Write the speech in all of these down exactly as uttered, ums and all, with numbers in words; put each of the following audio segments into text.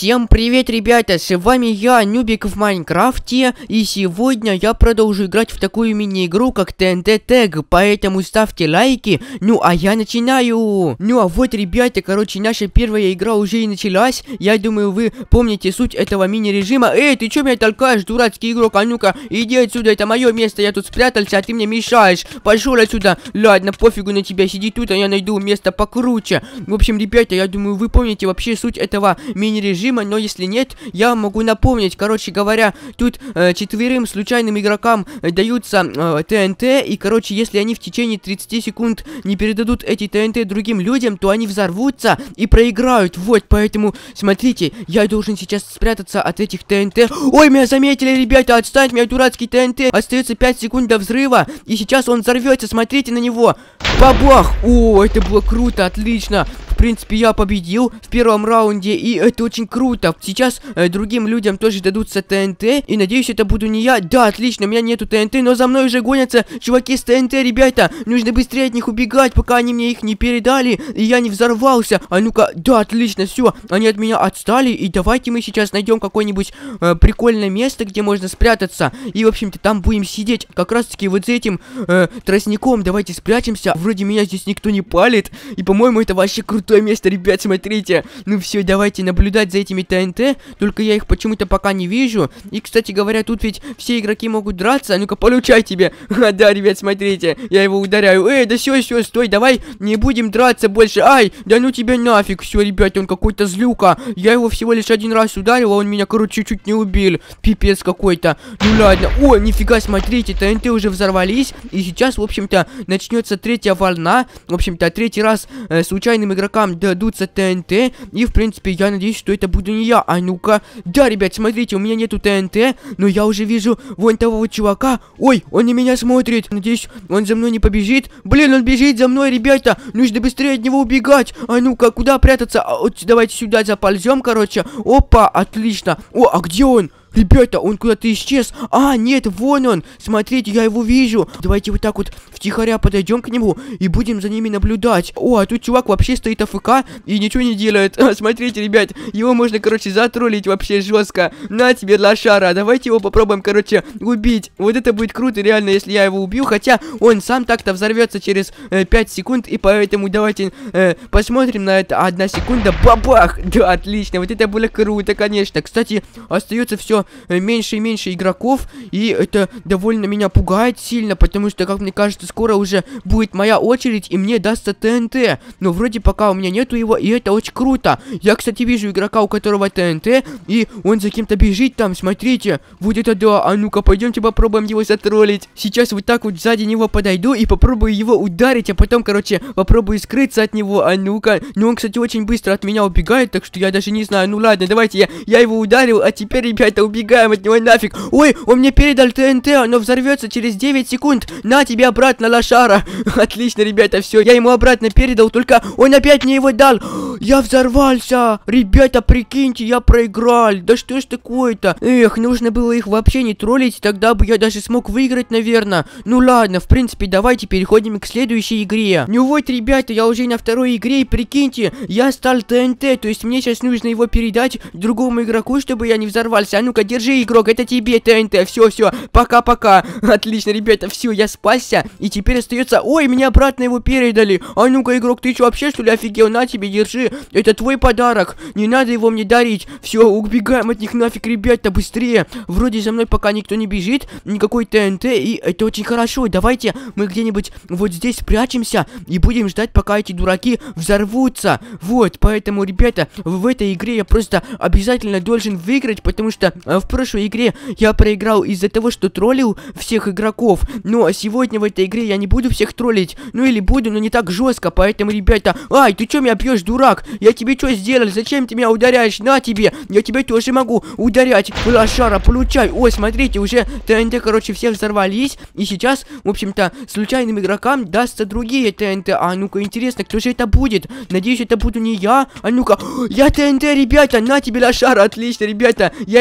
Всем привет, ребята, с вами я, Нубик в Майнкрафте, и сегодня я продолжу играть в такую мини-игру, как ти эн ти Tag, поэтому ставьте лайки, ну а я начинаю. Ну а вот, ребята, короче, наша первая игра уже и началась, я думаю, вы помните суть этого мини-режима. Эй, ты чё меня толкаешь, дурацкий игрок, а ну-ка, иди отсюда, это мое место, я тут спрятался, а ты мне мешаешь, пошел отсюда. Ладно, пофигу на тебя, сиди тут, а я найду место покруче. В общем, ребята, я думаю, вы помните вообще суть этого мини-режима, но если нет, я могу напомнить. Короче говоря, тут э, четверым случайным игрокам э, даются э, ти эн ти, и, короче, если они в течение тридцати секунд не передадут эти ти эн ти другим людям, то они взорвутся и проиграют. Вот, поэтому, смотрите, я должен сейчас спрятаться от этих ти эн ти. Ой, меня заметили, ребята, отстань, меня дурацкий ти эн ти. Остается пять секунд до взрыва, и сейчас он взорвется, смотрите на него. Бабах! О, это было круто, отлично. В принципе, я победил в первом раунде, и это очень круто. Сейчас э, другим людям тоже дадутся ти эн ти, и надеюсь, это буду не я. Да, отлично, у меня нету ти эн ти, но за мной уже гонятся чуваки с ти эн ти, ребята. Нужно быстрее от них убегать, пока они мне их не передали, и я не взорвался. А ну-ка, да, отлично, все, они от меня отстали, и давайте мы сейчас найдем какое-нибудь э, прикольное место, где можно спрятаться. И, в общем-то, там будем сидеть как раз-таки вот за этим э, тростником. Давайте спрячемся. Вроде меня здесь никто не палит, и, по-моему, это вообще крутое место, ребят, смотрите. Ну все, давайте наблюдать за этими ти эн ти, только я их почему-то пока не вижу. И, кстати говоря, тут ведь все игроки могут драться. А ну-ка, получай тебе. А, да, ребят, смотрите, я его ударяю. Эй, да все, все, стой, давай не будем драться больше. Ай, да ну тебя нафиг. Все, ребят, он какой-то злюка. Я его всего лишь один раз ударил, а он меня, короче, чуть-чуть не убил. Пипец какой-то. Ну ладно. О, нифига, смотрите, ти эн ти уже взорвались. И сейчас, в общем-то, начнется третья волна. В общем-то, третий раз э, случайным игрокам дадутся ти эн ти. И, в принципе, я надеюсь, что это буду не я. А ну-ка. Да, ребят, смотрите, у меня нету ти эн ти, но я уже вижу вон того вот чувака. Ой, он на меня смотрит. Надеюсь, он за мной не побежит. Блин, он бежит за мной, ребята. Нужно быстрее от него убегать. А ну-ка, куда прятаться? А, вот давайте сюда заползем, короче. Опа, отлично. О, а где он? Ребята, он куда-то исчез. А, нет, вон он. Смотрите, я его вижу. Давайте вот так вот втихаря подойдем к нему и будем за ними наблюдать. О, а тут чувак вообще стоит АФК и ничего не делает. А, смотрите, ребят, его можно, короче, затроллить вообще жестко. На тебе, лошара. Давайте его попробуем, короче, убить. Вот это будет круто, реально, если я его убью. Хотя он сам так-то взорвется через э, пять секунд. И поэтому давайте э, посмотрим на это. Одна секунда. Бабах! Да, отлично. Вот это было круто, конечно. Кстати, остается все меньше и меньше игроков, и это довольно меня пугает сильно, потому что, как мне кажется, скоро уже будет моя очередь, и мне дастся ти эн ти. Но вроде пока у меня нету его, и это очень круто. Я, кстати, вижу игрока, у которого ти эн ти, и он за кем-то бежит там, смотрите. Вот это да, а ну-ка, пойдемте попробуем его затроллить. Сейчас вот так вот сзади него подойду и попробую его ударить, а потом, короче, попробую скрыться от него, а ну-ка. Но он, кстати, очень быстро от меня убегает, так что я даже не знаю. Ну ладно, давайте, я, я его ударил, а теперь, ребята, убегаем. Убегаем от него нафиг. Ой, он мне передал ти эн ти, оно взорвется через девять секунд. На тебе обратно, лошара. Отлично, ребята, все, я ему обратно передал, только он опять мне его дал. Я взорвался. Ребята, прикиньте, я проиграл. Да что ж такое-то? Эх, нужно было их вообще не троллить, тогда бы я даже смог выиграть, наверное. Ну ладно, в принципе, давайте переходим к следующей игре. Ну вот, ребята, я уже на второй игре, и прикиньте, я стал ти эн ти, то есть мне сейчас нужно его передать другому игроку, чтобы я не взорвался. А ну-ка, держи, игрок, это тебе ти эн ти. Все, все, пока-пока. Отлично, ребята, все, я спасся. И теперь остается... Ой, мне обратно его передали. А ну-ка, игрок, ты что, вообще, что ли, офигел? На тебе, держи. Это твой подарок. Не надо его мне дарить. Все, убегаем от них нафиг, ребята, быстрее. Вроде за мной пока никто не бежит. Никакой ти эн ти, и это очень хорошо. Давайте мы где-нибудь вот здесь спрячемся и будем ждать, пока эти дураки взорвутся. Вот, поэтому, ребята, в этой игре я просто обязательно должен выиграть, потому что в прошлой игре я проиграл из-за того, что троллил всех игроков. Ну, а сегодня в этой игре я не буду всех троллить. Ну, или буду, но не так жестко. Поэтому, ребята... Ай, ты что меня бьешь, дурак? Я тебе что сделал? Зачем ты меня ударяешь? На тебе! Я тебя тоже могу ударять. Лошара, получай. Ой, смотрите, уже ти эн ти, короче, все взорвались. И сейчас, в общем-то, случайным игрокам дастся другие ти эн ти. А ну-ка, интересно, кто же это будет? Надеюсь, это буду не я. А ну-ка, я ти эн ти, ребята. На тебе, лошара. Отлично, ребята. Я ему от самого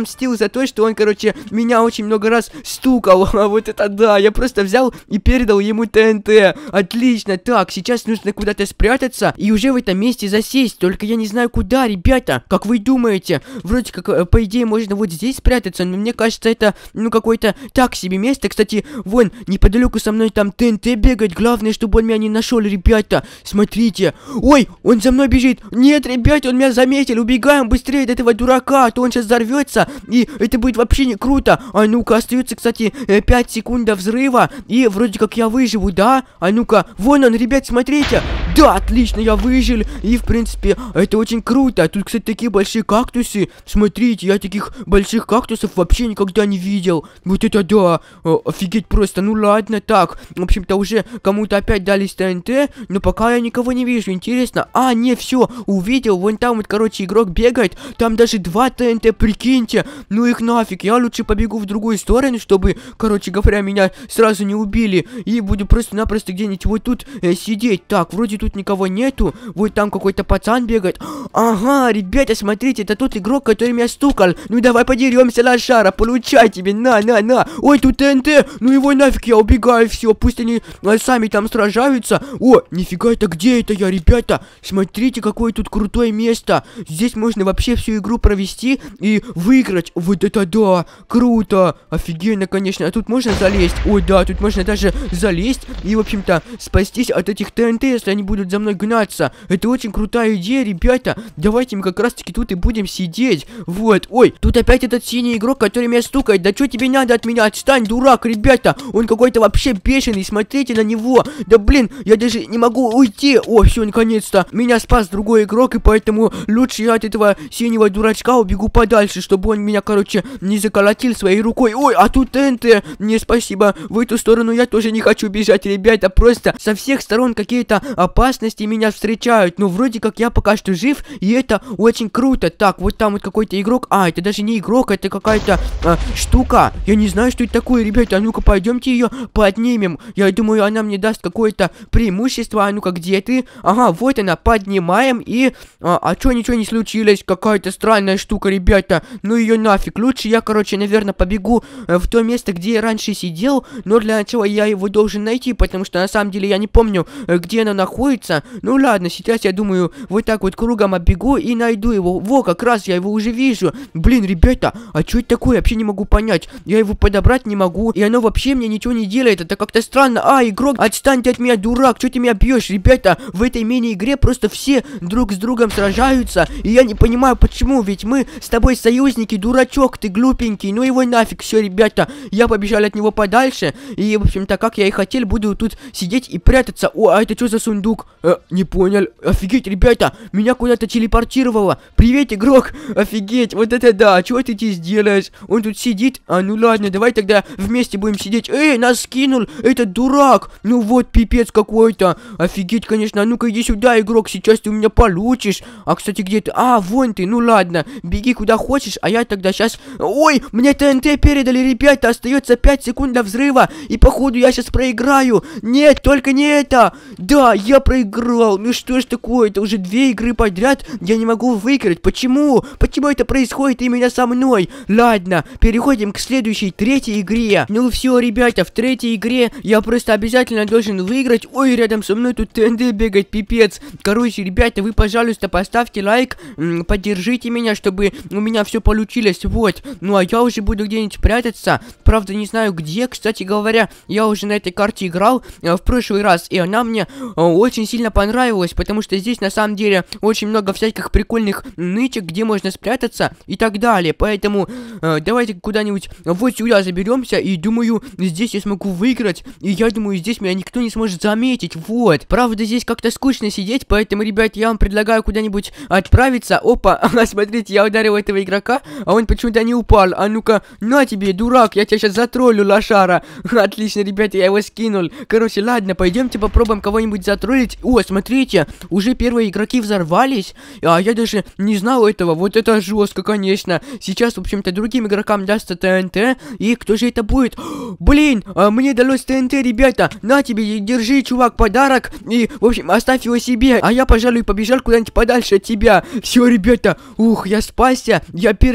отомстил за то, что он, короче, меня очень много раз стукал. Вот это да, я просто взял и передал ему ТНТ. Отлично, так, сейчас нужно куда-то спрятаться и уже в этом месте засесть. Только я не знаю куда, ребята. Как вы думаете? Вроде как, по идее, можно вот здесь спрятаться, но мне кажется, это, ну, какое-то так себе место. Кстати, вон, неподалеку со мной там ТНТ бегает. Главное, чтобы он меня не нашел, ребята. Смотрите. Ой, он за мной бежит. Нет, ребята, он меня заметил. Убегаем быстрее от этого дурака, а то он сейчас взорвется. И это будет вообще не круто. А ну-ка, остается, кстати, пять секунд до взрыва. И вроде как я выживу, да? А ну-ка, вон он, ребят, смотрите. Да, отлично, я выжил. И, в принципе, это очень круто. Тут, кстати, такие большие кактусы. Смотрите, я таких больших кактусов вообще никогда не видел. Вот это да. О, офигеть просто. Ну ладно, так. В общем-то, уже кому-то опять дали ТНТ. Но пока я никого не вижу. Интересно. А, не, все, увидел. Вон там вот, короче, игрок бегает. Там даже два ТНТ, прикиньте. Ну их нафиг. Я лучше побегу в другую сторону, чтобы, короче говоря, меня сразу не убили. И буду просто-напросто где-нибудь вот тут э, сидеть. Так, вроде тут никого нету. Вот там какой-то пацан бегает. Ага, ребята, смотрите, это тот игрок, который меня стукал. Ну давай подеремся, лошара, получай тебе, на, на, на. Ой, тут ТНТ, ну его нафиг, я убегаю, все, пусть они а, сами там сражаются. О, нифига, это где это я, ребята? Смотрите, какое тут крутое место. Здесь можно вообще всю игру провести и выиграть. Вот это да, круто, офигенно, конечно. А тут можно залезть? Ой, да, тут можно даже залезть и, в общем-то, спастись от этих ТНТ, если они будут за мной гнаться. Это очень крутая идея, ребята. Давайте мы как раз-таки тут и будем сидеть. Вот, ой, тут опять этот синий игрок, который меня стукает. Да что тебе надо от меня? Отстань, дурак, ребята. Он какой-то вообще бешеный, смотрите на него. Да блин, я даже не могу уйти. О, все, наконец-то. Меня спас другой игрок, и поэтому лучше я от этого синего дурачка убегу подальше, чтобы он меня, короче, не заколотил своей рукой. Ой, а тут ТНТ. Не, спасибо. В эту сторону я тоже не хочу бежать, ребята. Просто со всех сторон какие-то опасности меня встречают. Но вроде как я пока что жив, и это очень круто. Так, вот там вот какой-то игрок. А, это даже не игрок, это какая-то а, штука. Я не знаю, что это такое, ребята. А ну-ка, пойдемте ее поднимем. Я думаю, она мне даст какое-то преимущество. А ну-ка, где ты? Ага, вот она, поднимаем. И... А, а что, ничего не случилось? Какая-то странная штука, ребята. Ну ее нафиг. Лучше я, короче, наверное, побегу э, в то место, где я раньше сидел. Но для начала я его должен найти, потому что на самом деле я не помню, э, где она находится. Ну ладно, сейчас я думаю, вот так вот кругом оббегу и найду его. Во, как раз я его уже вижу. Блин, ребята, а что это такое? Вообще не могу понять. Я его подобрать не могу, и оно вообще мне ничего не делает. Это как-то странно. А, игрок, отстань от меня, дурак. Что ты меня бьешь? Ребята, в этой мини-игре просто все друг с другом сражаются. И я не понимаю, почему. Ведь мы с тобой союзники, дурачок, ты глупенький. Ну его нафиг, все, ребята. Я побежал от него подальше. И, в общем-то, как я и хотел, буду тут сидеть и прятаться. О, а это что за сундук? Э, не понял. Офигеть, ребята, меня куда-то телепортировало. Привет, игрок. Офигеть, вот это да. Чего ты здесь делаешь? Он тут сидит. А, ну ладно, давай тогда вместе будем сидеть. Эй, нас скинул этот дурак. Ну вот, пипец какой-то. Офигеть, конечно. А ну-ка, иди сюда, игрок. Сейчас ты у меня получишь. А, кстати, где ты? А, вон ты. Ну ладно, беги куда хочешь. А я тогда сейчас... Ой, мне ТНТ передали, ребята. Остается пять секунд до взрыва. И, походу, я сейчас проиграю. Нет, только не это. Да, я проиграл. Ну что ж такое? Это уже две игры подряд. Я не могу выиграть. Почему? Почему это происходит именно со мной? Ладно, переходим к следующей, третьей игре. Ну все, ребята, в третьей игре я просто обязательно должен выиграть. Ой, рядом со мной тут ТНТ бегает, пипец. Короче, ребята, вы, пожалуйста, поставьте лайк, поддержите меня, чтобы у меня все получилось. Вот. Ну а я уже буду где-нибудь прятаться. Правда, не знаю где. Кстати говоря, я уже на этой карте играл э, в прошлый раз, и она мне э, очень сильно понравилась, потому что здесь на самом деле очень много всяких прикольных нычек, где можно спрятаться и так далее. Поэтому э, давайте куда-нибудь вот сюда заберемся, и думаю, здесь я смогу выиграть. И я думаю, здесь меня никто не сможет заметить. Вот. Правда, здесь как-то скучно сидеть, поэтому, ребят, я вам предлагаю куда-нибудь отправиться. Опа, смотрите, я ударил этого игрока, а он почему-то не упал. А ну-ка, на тебе, дурак, я тебя сейчас затроллю, лошара. Отлично, ребята, я его скинул. Короче, ладно, пойдемте попробуем кого-нибудь затроллить. О, смотрите, уже первые игроки взорвались, а я даже не знал этого. Вот это жестко, конечно. Сейчас, в общем-то, другим игрокам дастся ТНТ. И кто же это будет? Блин, а мне далось ТНТ, ребята. На тебе, держи, чувак, подарок. И, в общем, оставь его себе. А я, пожалуй, побежал куда-нибудь подальше от тебя. Все, ребята, ух, я спасся. Я передал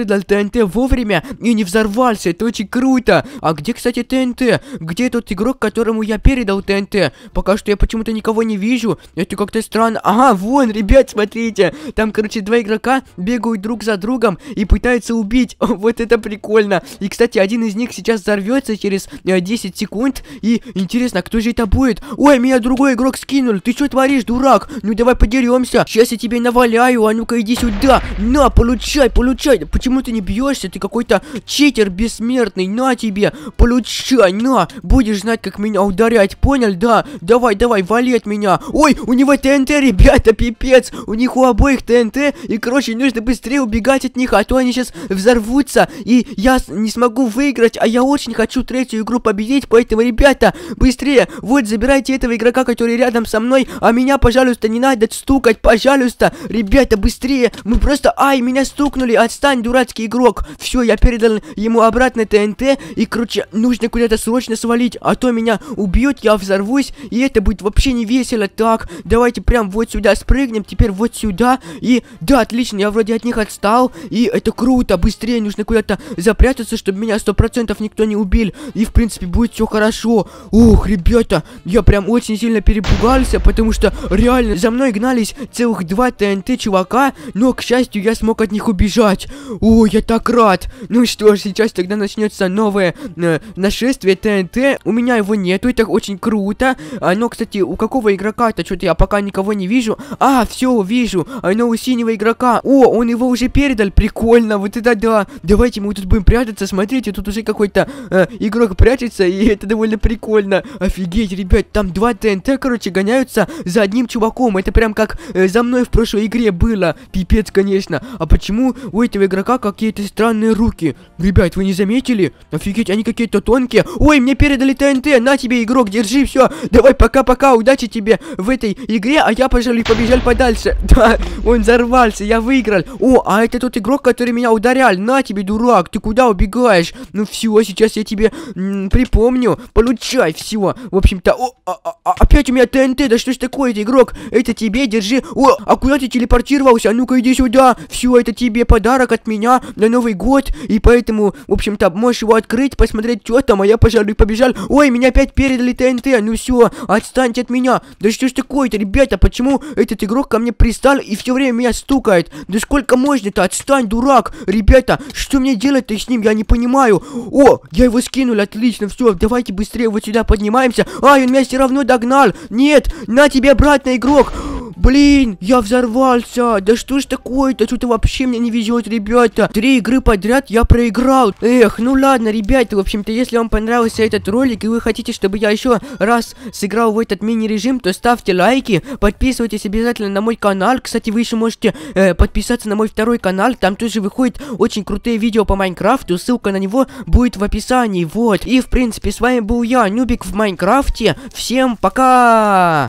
передал ТНТ вовремя и не взорвался. Это очень круто. А где, кстати, ТНТ? Где тот игрок, которому я передал ТНТ? Пока что я почему-то никого не вижу. Это как-то странно. Ага, вон, ребят, смотрите. Там, короче, два игрока бегают друг за другом и пытаются убить. О, вот это прикольно. И, кстати, один из них сейчас взорвется через э, десять секунд. И интересно, кто же это будет? Ой, меня другой игрок скинул. Ты что творишь, дурак? Ну давай подеремся. Сейчас я тебе наваляю. А ну-ка иди сюда. На, получай, получай. Почему ты не бьешься? Ты какой-то читер бессмертный. На тебе. Получай, на. Будешь знать, как меня ударять. Понял, да? Давай, давай, вали от меня. Ой, у него ТНТ, ребята, пипец. У них у обоих ТНТ. И, короче, нужно быстрее убегать от них, а то они сейчас взорвутся. И я не смогу выиграть. А я очень хочу третью игру победить. Поэтому, ребята, быстрее. Вот, забирайте этого игрока, который рядом со мной. А меня, пожалуйста, не надо стукать. Пожалуйста, ребята, быстрее. Мы просто... Ай, меня стукнули. Отстань, дурацкий игрок. Все, я передал ему обратно ТНТ. И, короче, нужно куда-то срочно свалить. А то меня убьют, я взорвусь. И это будет вообще не весело. Так, давайте прям вот сюда спрыгнем. Теперь вот сюда. И, да, отлично, я вроде от них отстал. И это круто. Быстрее нужно куда-то запрятаться, чтобы меня сто процентов никто не убил. И, в принципе, будет все хорошо. Ух, ребята, я прям очень сильно перепугался, потому что реально за мной гнались целых два ТНТ чувака. Но, к счастью, я смог от них убежать. О, я так рад. Ну что ж, сейчас тогда начнется новое э, нашествие ТНТ. У меня его нету, это очень круто. Оно, кстати, у какого игрока-то? Что-то я пока никого не вижу. А, все, вижу. Оно у синего игрока. О, он его уже передал. Прикольно, вот это да. Давайте мы тут будем прятаться. Смотрите, тут уже какой-то э, игрок прячется, и это довольно прикольно. Офигеть, ребят, там два ТНТ, короче, гоняются за одним чуваком. Это прям как э, за мной в прошлой игре было. Пипец, конечно. А почему у этого игрока какие-то странные руки? Ребят, вы не заметили? Офигеть, они какие-то тонкие. Ой, мне передали ТНТ. На тебе, игрок, держи, все. Давай, пока-пока, удачи тебе в этой игре. А я, пожалуй, побежал подальше. Да, он взорвался, я выиграл. О, а это тот игрок, который меня ударял. На тебе, дурак, ты куда убегаешь? Ну все, сейчас я тебе м, припомню. Получай, все. В общем-то, о, а, а, опять у меня ТНТ. Да что ж такое, это игрок? Это тебе, держи. О, а куда ты телепортировался? А ну-ка иди сюда. Все, это тебе подарок от меня на Новый год. И поэтому, в общем-то, можешь его открыть, посмотреть, что там. А я, пожалуй, побежал. Ой, меня опять передали ТНТ. Ну все, отстаньте от меня. Да что ж такое-то, ребята? Почему этот игрок ко мне пристал и все время меня стукает? Да сколько можно-то? Отстань, дурак. Ребята, что мне делать-то с ним? Я не понимаю. О, я его скинул, отлично. Все, давайте быстрее вот сюда поднимаемся. Ай, он меня все равно догнал. Нет, на тебе обратно, игрок. Блин, я взорвался. Да что ж такое-то? Что-то вообще мне не везет, ребята. Три игры подряд я проиграл. Эх, ну ладно, ребята, в общем-то, если вам понравился этот ролик и вы хотите, чтобы я еще раз сыграл в этот мини-режим, то ставьте лайки, подписывайтесь обязательно на мой канал. Кстати, вы еще можете э, подписаться на мой второй канал. Там тоже выходят очень крутые видео по Майнкрафту. Ссылка на него будет в описании. Вот. И, в принципе, с вами был я, Нубик в Майнкрафте. Всем пока!